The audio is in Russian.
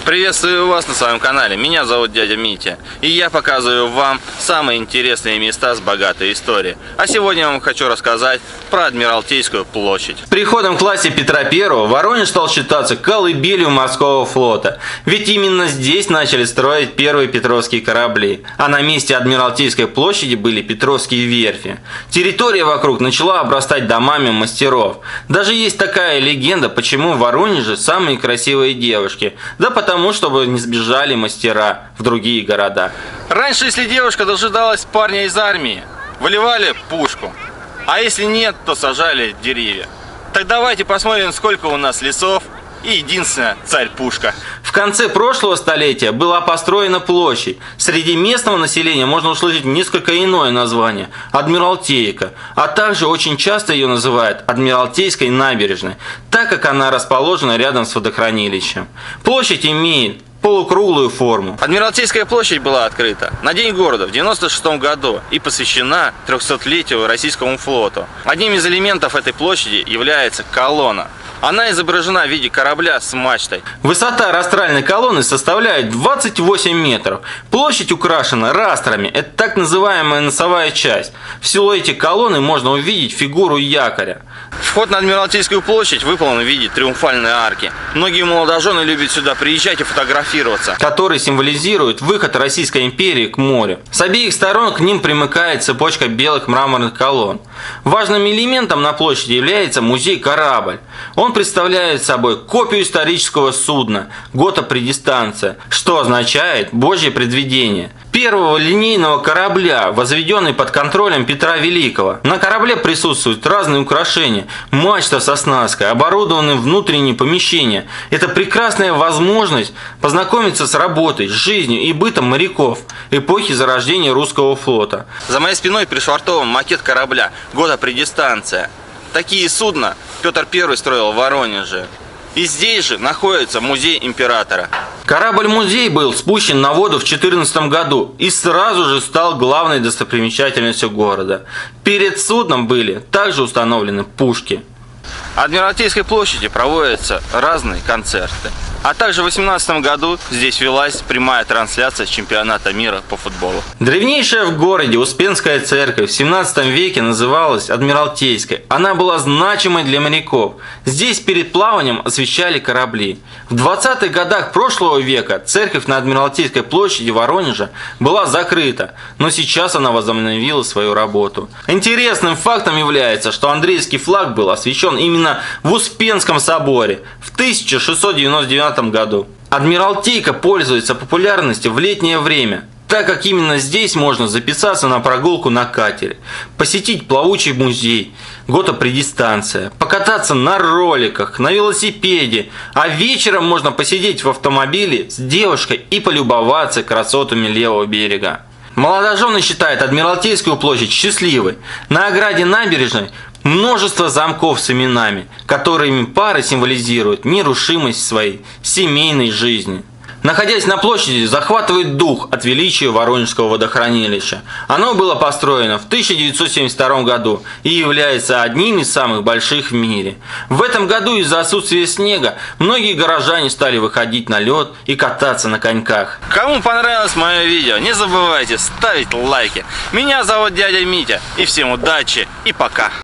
Приветствую вас на своем канале, меня зовут дядя Митя, и я показываю вам самые интересные места с богатой историей. А сегодня я вам хочу рассказать про Адмиралтейскую площадь. С приходом к власти Петра I Воронеж стал считаться колыбелью морского флота, ведь именно здесь начали строить первые петровские корабли, а на месте Адмиралтейской площади были Петровские верфи. Территория вокруг начала обрастать домами мастеров. Даже есть такая легенда, почему в Воронеже самые красивые девушки, да потому чтобы не сбежали мастера в другие города. Раньше, если девушка дожидалась парня из армии, выливали пушку, а если нет, то сажали деревья. Так давайте посмотрим, сколько у нас лесов и единственная царь-пушка. В конце прошлого столетия была построена площадь. Среди местного населения можно услышать несколько иное название – Адмиралтейка, а также очень часто ее называют Адмиралтейской набережной, так как она расположена рядом с водохранилищем. Площадь имеет полукруглую форму. Адмиралтейская площадь была открыта на День города в 1996 году и посвящена 300-летию Российскому флоту. Одним из элементов этой площади является колонна. Она изображена в виде корабля с мачтой. Высота растральной колонны составляет 28 метров. Площадь украшена растрами. Это так называемая носовая часть. В силуэте колонны можно увидеть фигуру якоря. Вход на Адмиралтейскую площадь выполнен в виде триумфальной арки. Многие молодожены любят сюда приезжать и фотографироваться, который символизирует выход Российской империи к морю. С обеих сторон к ним примыкает цепочка белых мраморных колонн. Важным элементом на площади является музей-корабль. Он представляет собой копию исторического судна «Гота-Предистанция», что означает «Божье предвидение». Первого линейного корабля, возведенный под контролем Петра Великого. На корабле присутствуют разные украшения, мачта с оснасткой, оборудованные внутренние помещения. Это прекрасная возможность познакомиться с работой, жизнью и бытом моряков эпохи зарождения русского флота. За моей спиной пришвартован макет корабля «Гота-Предистанция». Такие судна Петр I строил в Воронеже. И здесь же находится музей императора. Корабль-музей был спущен на воду в 2014 году и сразу же стал главной достопримечательностью города. Перед судном были также установлены пушки. На Адмиралтейской площади проводятся разные концерты. А также в 2018 году здесь велась прямая трансляция с чемпионата мира по футболу. Древнейшая в городе Успенская церковь в 17 веке называлась Адмиралтейской. Она была значимой для моряков. Здесь перед плаванием освещали корабли. В 20-х годах прошлого века церковь на Адмиралтейской площади Воронежа была закрыта, но сейчас она возобновила свою работу. Интересным фактом является, что Андреевский флаг был освящен именно в Успенском соборе в 1699 году. Адмиралтейка пользуется популярностью в летнее время, так как именно здесь можно записаться на прогулку на катере, посетить плавучий музей, Гота-Предистанция, покататься на роликах, на велосипеде, а вечером можно посидеть в автомобиле с девушкой и полюбоваться красотами левого берега. Молодожены считают Адмиралтейскую площадь счастливой. На ограде набережной множество замков с именами, которыми пары символизируют нерушимость своей семейной жизни. Находясь на площади, захватывает дух от величия Воронежского водохранилища. Оно было построено в 1972 году и является одним из самых больших в мире. В этом году из-за отсутствия снега многие горожане стали выходить на лед и кататься на коньках. Кому понравилось мое видео, не забывайте ставить лайки. Меня зовут дядя Митя, и всем удачи и пока.